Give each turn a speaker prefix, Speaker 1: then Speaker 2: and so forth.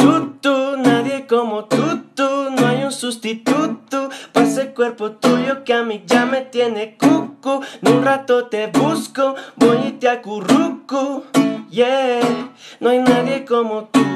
Speaker 1: nadie como tú, no hay un sustituto para ese cuerpo tuyo que a mí ya me tiene cucu. En un rato te busco, voy y te acurruco, yeah, no hay nadie como tú.